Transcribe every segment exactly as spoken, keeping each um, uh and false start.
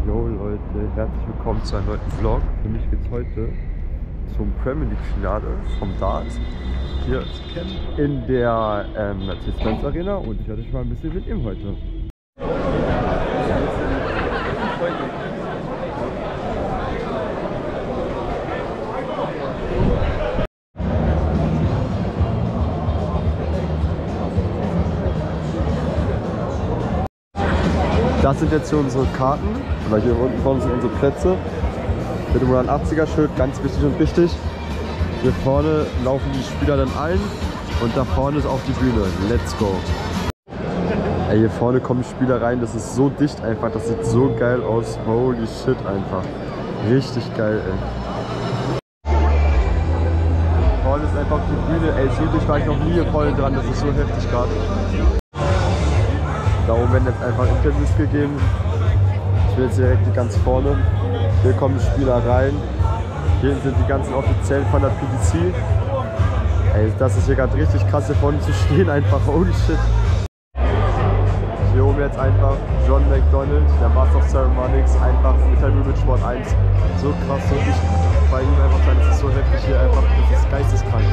Yo Leute, herzlich willkommen zu einem neuen Vlog. Für mich geht es heute zum Premier League Finale vom Dart hier in der ähm, Mercedes-Benz Arena und ich werde euch mal ein bisschen mitnehmen heute. Das sind jetzt hier unsere Karten, oder hier unten vorne sind unsere Plätze. Mit dem hundertachtziger Schild, ganz wichtig und wichtig. Hier vorne laufen die Spieler dann ein und da vorne ist auch die Bühne. Let's go! Ey, hier vorne kommen Spieler rein, das ist so dicht einfach, das sieht so geil aus. Holy shit einfach. Richtig geil, ey. Hier vorne ist einfach die Bühne, ey, so dicht war ich noch nie hier vorne dran, das ist so heftig gerade. Da oben werden jetzt einfach Interviews gegeben. Ich bin jetzt direkt ganz vorne. Hier kommen die Spieler rein. Hier sind die ganzen Offiziellen von der P D C. Ey, das ist hier gerade richtig krass, hier vorne zu stehen einfach. Holy shit. Hier oben jetzt einfach John McDonald, der Master of Ceremonies, einfach Interview mit Sport eins. So krass, so dicht bei ihm einfach sein. Das ist so heftig hier einfach. Das ist geisteskrank.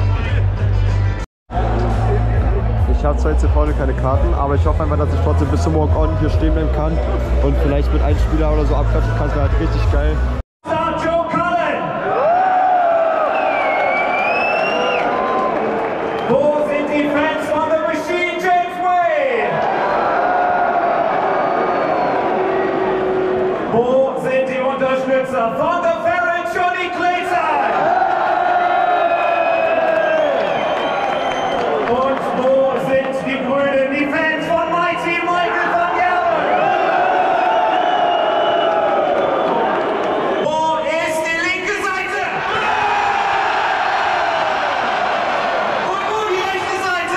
Ich habe zwar jetzt hier vorne keine Karten, aber ich hoffe einfach, dass ich trotzdem bis zum Walk-On hier stehen bleiben kann und vielleicht mit einem Spieler oder so abklatschen kann. Das wäre halt richtig geil. Joe Cullen! Wo sind die Fans von The Machine, James Wade? Wo sind die Unterstützer von The Ferret, Johnny Clayton? Und wo sind die Brüder, die Fans von Mighty Michael van Gerwen? Wo ist die linke Seite? Und wo die rechte Seite?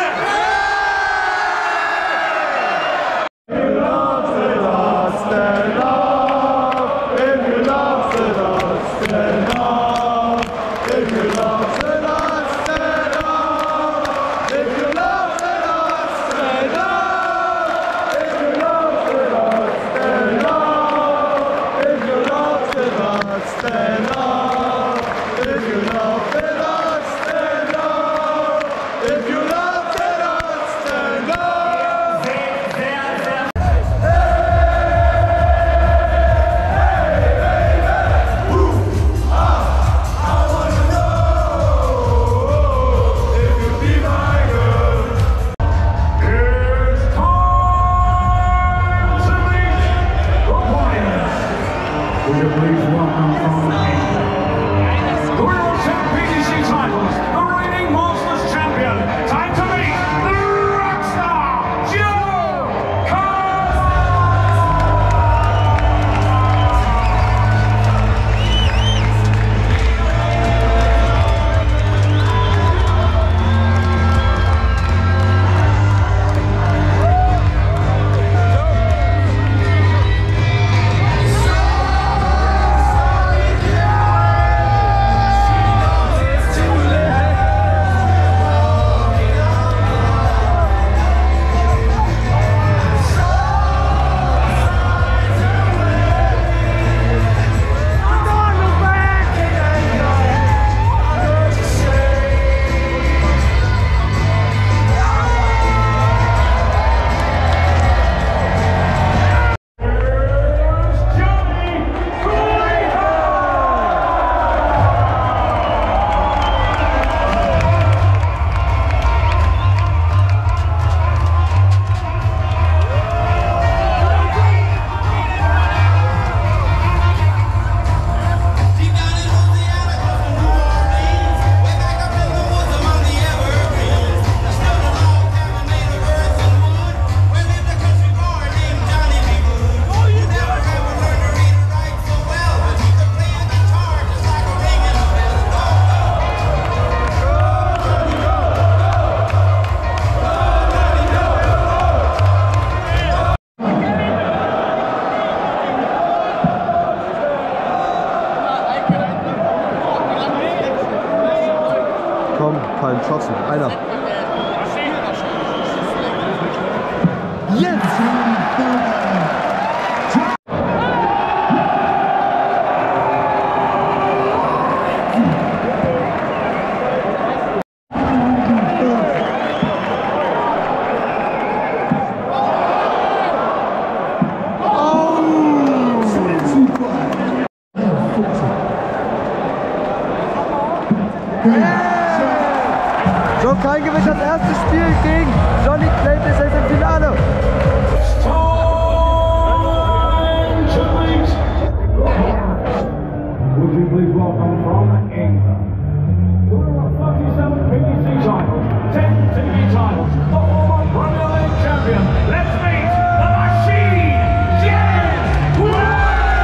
If you love the dance, stand up. If you love the dance, stand up. If you love the dance, stand up. If you love the dance, stand up. If you love the dance, stand up. If you love the dance, stand up. If you love the dance, stand up. If you love the dance, stand up. Would you please welcome from the World Champ P D C titles, the reigning Masters champion, time to meet the Rockstar, Joe Cullen! Komm, kein Schossen. Einer. Jetzt! Joe Kyle gewinnt das erste Spiel gegen Johnny Clayton, ist jetzt im Finale. Would you please welcome from England, winner of thirty-seven P D C titles, ten T V titles, the former Premier League champion. Let's meet the Machine, James Wade!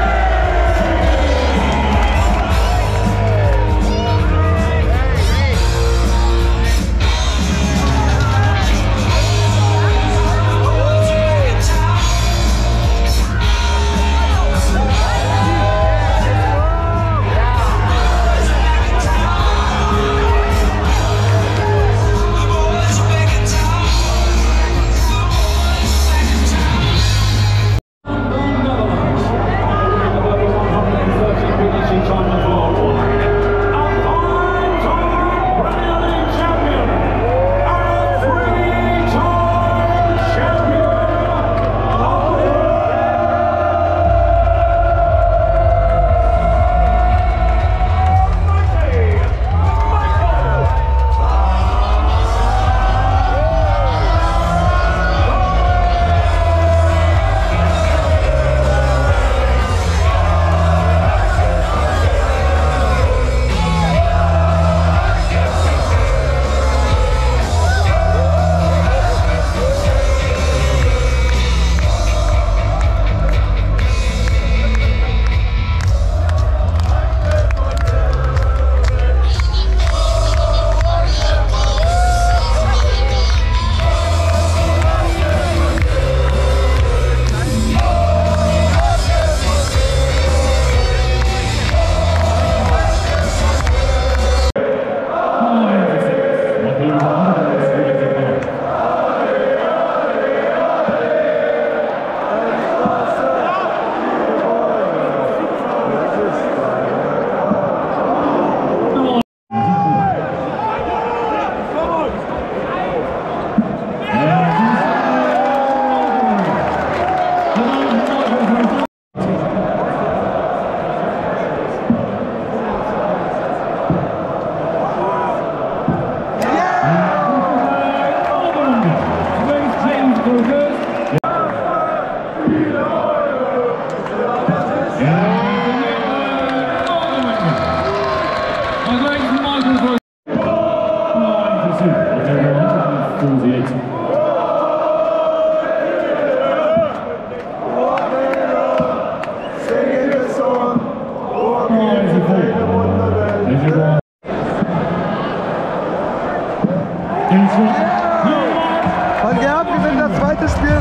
Van Gerben gewinnt das zweite Spiel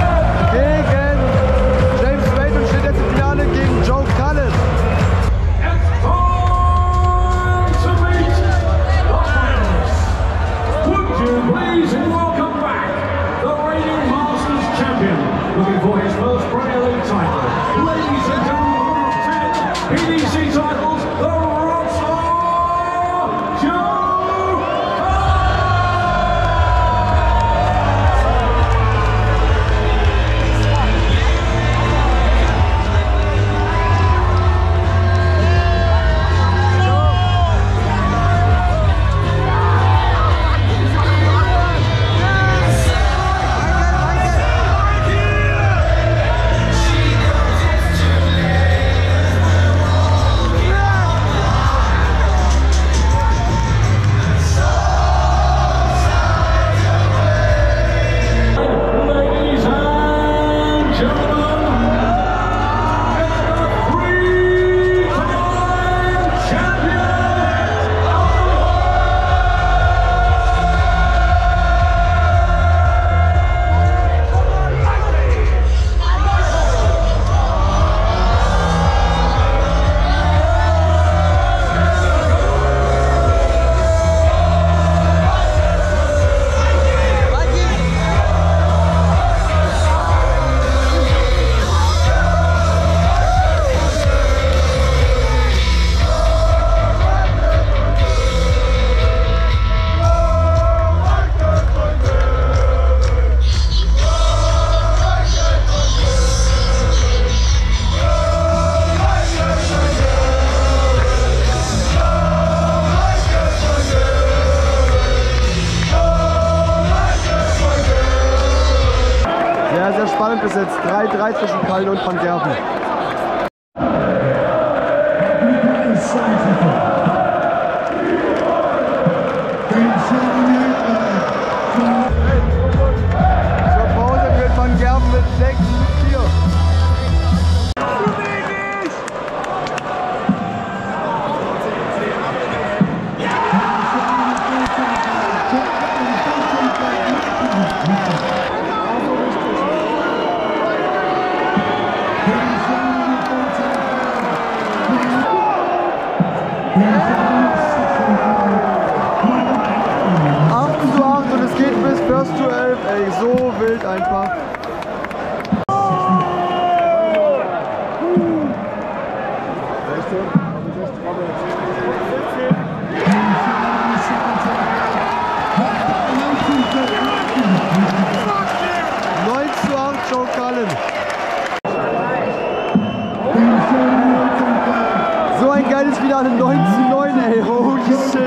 gegen James Wade und steht jetzt im Finale gegen Joe Cullen. Looking for his first Premier League title. Ladies and gentlemen, ten P D C titles, the Rockstar Joe Cullen! bis jetzt drei drei zwischen Kallen und Van Gerven. Zur Pause wird Van Gerven mit sechs zu vier. acht zu acht und es geht bis First to elf, ey, so wild einfach. neun zu acht, Joe Cullen. So ein geiles Finale, neun zu neun, ey, holy shit.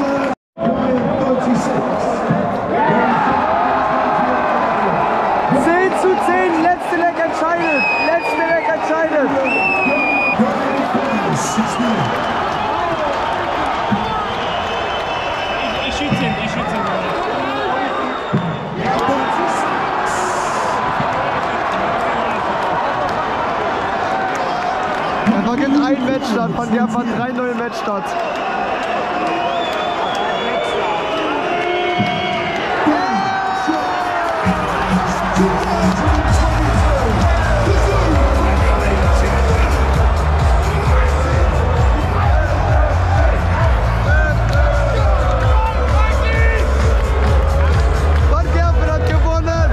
zehn zu zehn, letzte Leck entscheidet, letzte Leck entscheidet. Ich schütze ihn, ich schütze ihn. Er vergibt einen Matchstart, Van Gerven hat drei neue Matchstarts. Van Gerven hat gewonnen!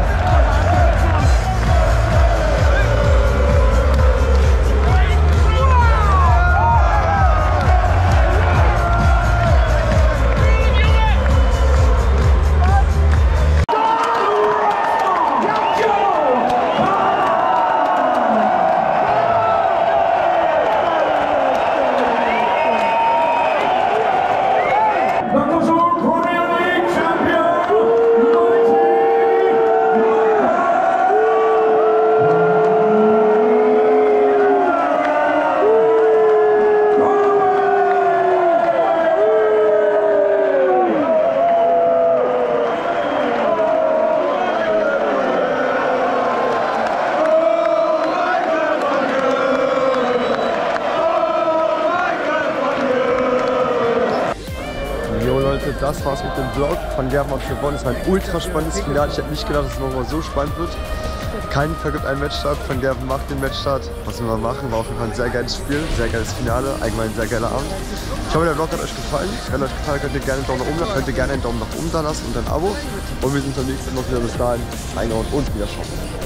Das war's mit dem Vlog. Van Gerven hat gewonnen. Es war ein ultra spannendes Finale. Ich hätte nicht gedacht, dass es nochmal so spannend wird. Kein vergibt einen Matchstart. Van Gerven macht den Matchstart. Was wir mal machen, war auf jeden Fall ein sehr geiles Spiel, sehr geiles Finale, allgemein ein sehr geiler Abend. Ich hoffe, der Vlog hat euch gefallen. Wenn euch gefallen hat, könnt ihr gerne einen Daumen nach oben lassen, könnt ihr gerne einen Daumen nach oben da lassen und ein Abo. Und wir sind beim nächsten Mal wieder. Bis dahin, reinhauen und wieder schauen.